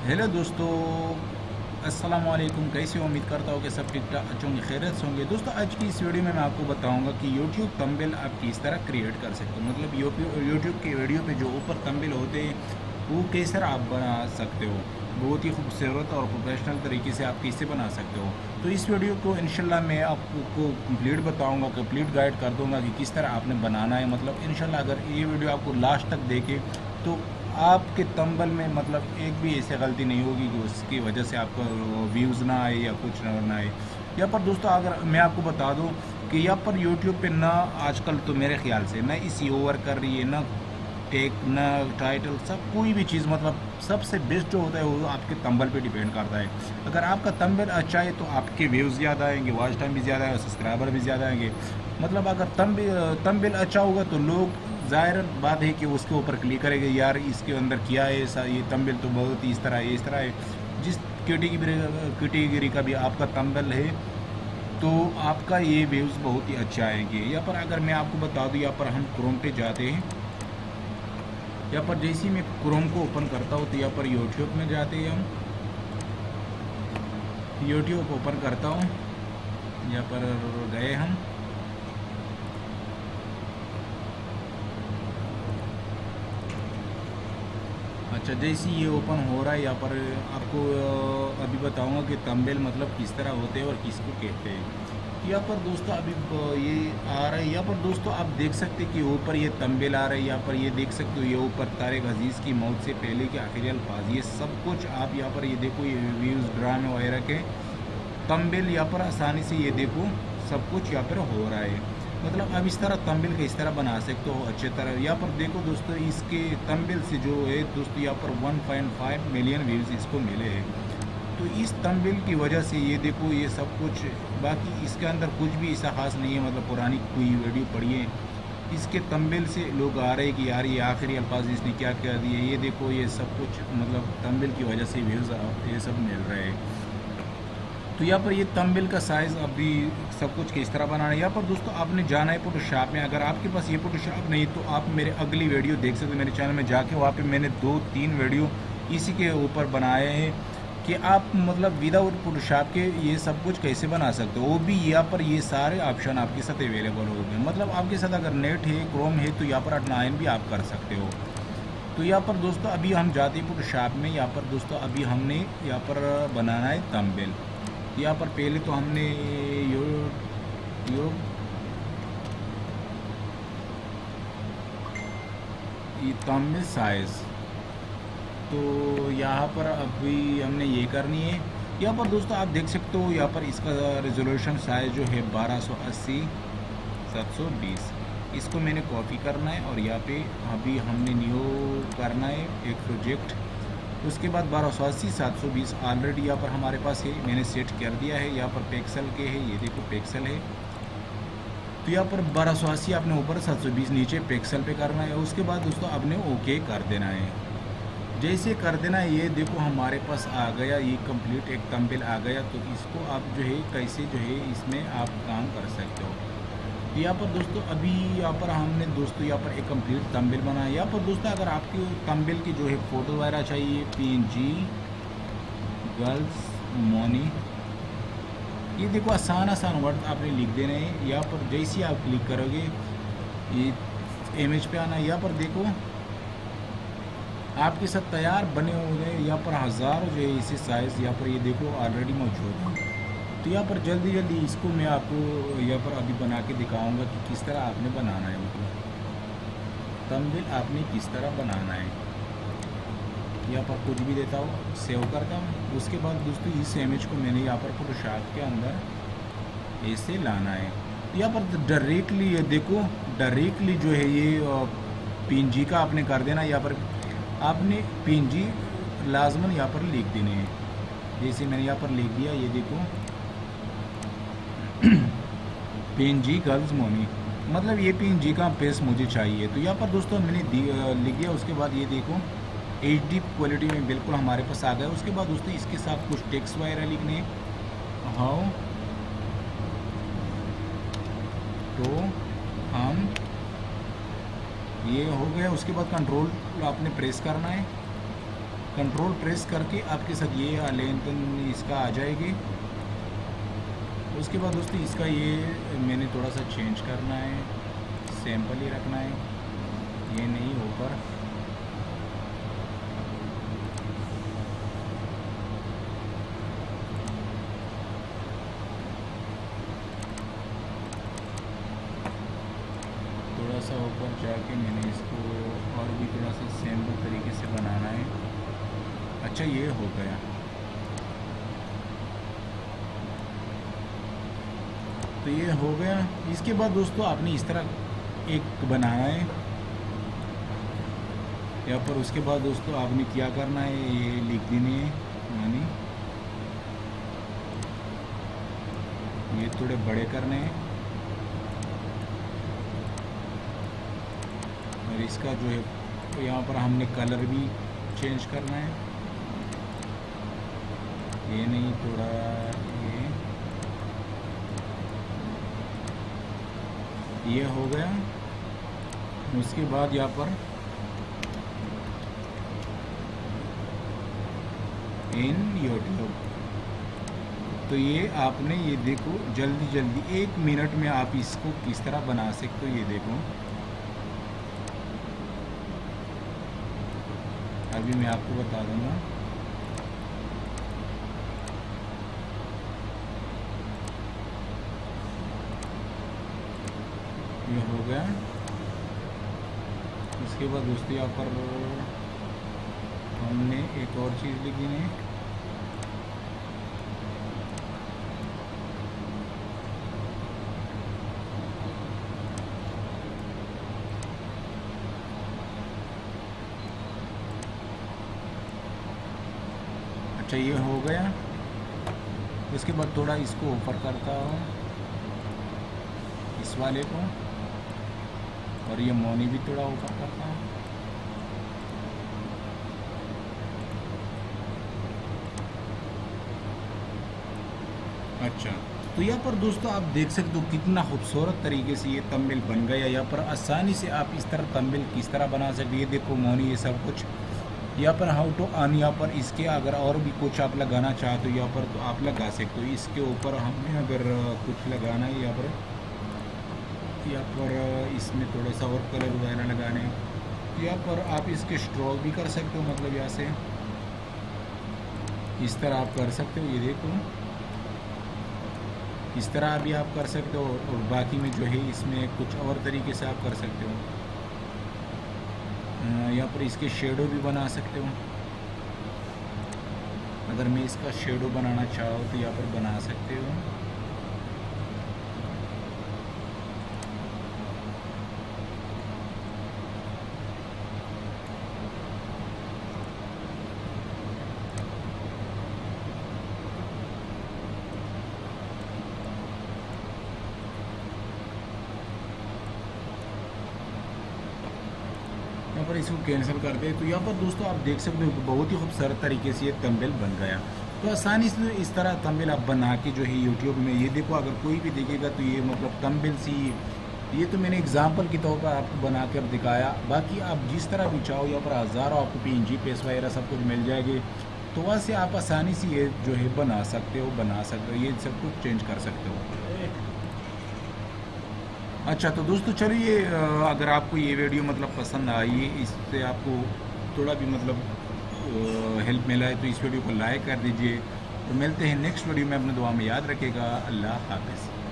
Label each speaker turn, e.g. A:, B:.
A: Hello दोस्तों, अस्सलाम वालेकुम। कैसे हो? उम्मीद करता हूँ कि सब ठीक ठाक अच्छे होंगे, खैरियत से होंगे। दोस्तों, आज की इस वीडियो में मैं आपको बताऊंगा कि यूट्यूब थंबनेल आप किस तरह क्रिएट कर सकते हो। मतलब यूट्यूब के वीडियो पे जो ऊपर थंबनेल होते हैं वो किस तरह आप बना सकते हो, बहुत ही खूबसूरत और प्रोफेशनल तरीके से आप कैसे बना सकते हो। तो इस वीडियो को इंशाल्लाह मैं आपको कंप्लीट बताऊंगा, कंप्लीट गाइड कर दूंगा कि किस तरह आपने बनाना है। मतलब इंशाल्लाह अगर ये वीडियो आपको लास्ट तक देखे तो आपके तंबल में मतलब एक भी ऐसी गलती नहीं होगी कि उसकी वजह से आपको व्यूज़ ना आए या कुछ ना आए। यहाँ पर दोस्तों अगर मैं आपको बता दूँ कि यहाँ पर यूट्यूब पे ना आजकल तो मेरे ख्याल से ना इसी ओवर कर रही है, ना टेक, ना टाइटल, सब कोई भी चीज़ मतलब सबसे बेस्ट जो होता है वो आपके तंबल पे डिपेंड करता है। अगर आपका तंबल अच्छा है तो आपके व्यूज़ ज़्यादा आएंगे, वॉच टाइम भी ज़्यादा है, सब्सक्राइबर भी ज़्यादा आएंगे। मतलब अगर तंबल अच्छा होगा तो लोग, ज़ाहिर बात है कि उसके ऊपर क्लिक करेंगे, यार इसके अंदर क्या है ऐसा, ये तंबल तो बहुत ही इस तरह है, इस तरह है। जिस कैटेगरी का भी आपका तंबल है तो आपका ये व्यूज़ बहुत ही अच्छा आएंगे। यहाँ पर अगर मैं आपको बता दूँ, यहाँ पर हम क्रोम पे जाते हैं। यहाँ पर जैसे ही मैं क्रोम को ओपन करता हूँ तो यहाँ पर यूट्यूब में जाते हैं हम। यूट्यूब ओपन करता हूँ, यहाँ पर गए हम। अच्छा, जैसे ये ओपन हो रहा है यहाँ पर आपको अभी बताऊंगा कि थंबनेल मतलब किस तरह होते हैं और किसको कहते हैं। यहाँ पर दोस्तों अभी ये आ रहा है। यहाँ पर दोस्तों आप देख सकते हैं कि ऊपर ये थंबनेल आ रहा है। यहाँ पर ये देख सकते हो, ये ऊपर तारिक अजीज़ की मौत से पहले के आखिरी अल्फाज, ये सब कुछ आप यहाँ पर ये देखो, ये व्यूज़ ड्रामे वगैरह के थंबनेल यहाँ पर आसानी से ये देखो सब कुछ यहाँ पर हो रहा है। मतलब अब इस तरह तंबिल का इस तरह बना सकते हो अच्छे तरह। यहाँ पर देखो दोस्तों, इसके तंबिल से जो है दोस्तों यहाँ पर 1.5 मिलियन व्यूज़ इसको मिले हैं। तो इस तंबिल की वजह से ये देखो ये सब कुछ, बाकी इसके अंदर कुछ भी ऐसा खास नहीं है। मतलब पुरानी कोई वीडियो पढ़िए, इसके तंबिल से लोग आ रहे हैं कि यार ये आखिरी अल्फाज इसने क्या क्या दिए, ये देखो ये सब कुछ मतलब तंबिल की वजह से व्यूज़ ये सब मिल रहे हैं। तो यहाँ पर ये तंबिल का साइज़ अभी सब कुछ किस तरह बनाना है। यहाँ पर दोस्तों आपने जाना है फोटोशॉप में। अगर आपके पास ये फोटोशॉप नहीं तो आप मेरे अगली वीडियो देख सकते हो मेरे चैनल में जाके। वहाँ पे मैंने 2-3 वीडियो इसी के ऊपर बनाए हैं कि आप मतलब विदाउट फोटोशॉप के ये सब कुछ कैसे बना सकते हो। वो भी यहाँ पर ये सारे ऑप्शन आपके साथ अवेलेबल हो गए। मतलब आपके साथ अगर नेट है, क्रोम है, तो यहाँ पर ऑनलाइन भी आप कर सकते हो। तो यहाँ पर दोस्तों अभी हम जाते हैं फोटोशॉप में। यहाँ पर दोस्तों अभी हमने यहाँ पर बनाना है थंबनेल। यहाँ पर पहले तो हमने यो ये थंबनेल साइज़, तो यहाँ पर अभी हमने ये करनी है। यहाँ पर दोस्तों आप देख सकते हो, यहाँ पर इसका रेजोल्यूशन साइज़ जो है 1280x720, इसको मैंने कॉपी करना है और यहाँ पे अभी हमने न्यू करना है एक प्रोजेक्ट। उसके बाद 1280x720 ऑलरेडी यहाँ पर हमारे पास है, मैंने सेट कर दिया है। यहाँ पर पिक्सल के है, ये देखो पिक्सल है। तो यहाँ पर 1280 आपने ऊपर, 720 नीचे पिक्सल पे करना है। उसके बाद दोस्तों आपने ओके कर देना है। जैसे कर देना है, ये देखो हमारे पास आ गया, ये कंप्लीट एक थंबनेल आ गया। तो इसको आप जो है कैसे जो है इसमें आप काम कर सकते हो। तो यहाँ पर दोस्तों अभी यहाँ पर हमने दोस्तों यहाँ पर एक कंप्लीट थंबनेल बनाया। यहाँ पर दोस्तों अगर आपकी थंबनेल की जो है फ़ोटो वगैरह चाहिए, PNG गर्ल्स मोनी, ये देखो आसान आसान वर्ड आपने लिख देने हैं। यहाँ पर जैसे ही आप क्लिक करोगे ये इमेज पे आना है। यहाँ पर देखो आपके साथ तैयार बने हुए हैं। यहाँ पर हज़ारों जो है इसी साइज़ यहाँ पर ये देखो ऑलरेडी मौजूद है। तो यहाँ पर जल्दी जल्दी इसको मैं आपको यहाँ पर अभी बना के दिखाऊंगा कि किस तरह आपने बनाना है। मतलब थंबनेल आपने किस तरह बनाना है। यहाँ पर कुछ भी देता हूँ, सेव करता हूँ। उसके बाद दोस्तों इस इमेज को मैंने यहाँ पर फोटोशॉप के अंदर ऐसे लाना है। यहाँ पर डायरेक्टली ये देखो, डायरेक्टली जो है ये PNG का आपने कर देना। यहाँ पर आपने PNG लाजमन यहाँ पर लिख देने हैं। जैसे मैंने यहाँ पर लिख दिया, ये देखो PNG गर्ल्स मोनी, मतलब ये PNG का पेस मुझे चाहिए। तो यहाँ पर दोस्तों मैंने लिख दिया। उसके बाद ये देखो HD क्वालिटी में बिल्कुल हमारे पास आ गया। उसके बाद दोस्तों इसके साथ कुछ टेक्स्ट वगैरह लिखने, हाउ तो हम, ये हो गया। उसके बाद कंट्रोल आपने प्रेस करना है। कंट्रोल प्रेस करके आपके साथ ये लेंथ इसका आ जाएगी। उसके बाद दोस्तों इसका ये मैंने थोड़ा सा चेंज करना है, सैंपल ही रखना है, ये नहीं ऊपर। थोड़ा सा ऊपर जाके मैंने इसको और भी थोड़ा सा सैंपल तरीके से बनाना है। अच्छा ये हो गया। तो ये हो गया। इसके बाद दोस्तों आपने इस तरह एक बनाना है या पर उसके बाद दोस्तों आपने क्या करना है, ये लिख देनी है, यानी ये थोड़े बड़े करने हैं और इसका जो है यहाँ पर हमने कलर भी चेंज करना है। ये नहीं, थोड़ा ये हो गया। उसके बाद यहाँ पर इन यूट्यूब, तो ये आपने ये देखो जल्दी जल्दी 1 मिनट में आप इसको किस तरह बना सकते हो। ये देखो अभी मैं आपको बता दूंगा। ये हो गया। उसके बाद दोस्तों यहाँ पर हमने एक और चीज़ लिखी है, अच्छा ये हो गया। उसके बाद थोड़ा इसको ऊपर करता हूँ, इस वाले को, और ये मौनी भी थोड़ा ऊपर करता हूँ। अच्छा, तो यहाँ पर दोस्तों आप देख सकते हो कितना खूबसूरत तरीके से ये तंबिल बन गया। यहाँ पर आसानी से आप इस तरह तंबिल किस तरह बना सकते। ये देखो मौनी, ये सब कुछ यहाँ पर हाउ टू अर्न। यहाँ पर इसके अगर और भी कुछ आप लगाना चाहते हो यहाँ पर तो आप लगा सकते हो। इसके ऊपर हमने अगर कुछ लगाना है यहाँ पर इसमें थोड़ा सा और कलर वगैरह लगाने, यहाँ पर आप इसके स्ट्रोक भी कर सकते हो, मतलब यहाँ से इस तरह आप कर सकते हो। ये देखो इस तरह भी आप कर सकते हो, और बाकी में जो है इसमें कुछ और तरीके से आप कर सकते हो। यहाँ पर इसके शेडो भी बना सकते हो। अगर मैं इसका शेडो बनाना चाहूँ तो यहाँ पर बना सकते हो। यहाँ पर इसको कैंसिल कर दे। तो यहाँ पर दोस्तों आप देख सकते हो कि बहुत ही खूबसूरत तरीके से ये तंबिल बन गया। तो आसानी से इस तरह तंबिल आप बना के जो है यूट्यूब में, ये देखो अगर कोई भी देखेगा तो ये मतलब तंबिल सी, ये तो मैंने एग्जांपल के तौर पर आपको बना कर दिखाया। बाकी आप जिस तरह भी चाहो यहाँ पर हज़ारों आपको PNG पेज वगैरह सब कुछ मिल जाएगी। तो वहाँ से आप आसानी से ये जो है बना सकते हो, ये सब कुछ चेंज कर सकते हो। अच्छा, तो दोस्तों चलिए, अगर आपको ये वीडियो मतलब पसंद आई, इससे आपको थोड़ा भी मतलब हेल्प मिला है तो इस वीडियो को लाइक कर दीजिए। तो मिलते हैं नेक्स्ट वीडियो में, अपने दुआ में याद रखिएगा। अल्लाह हाफ़िज़।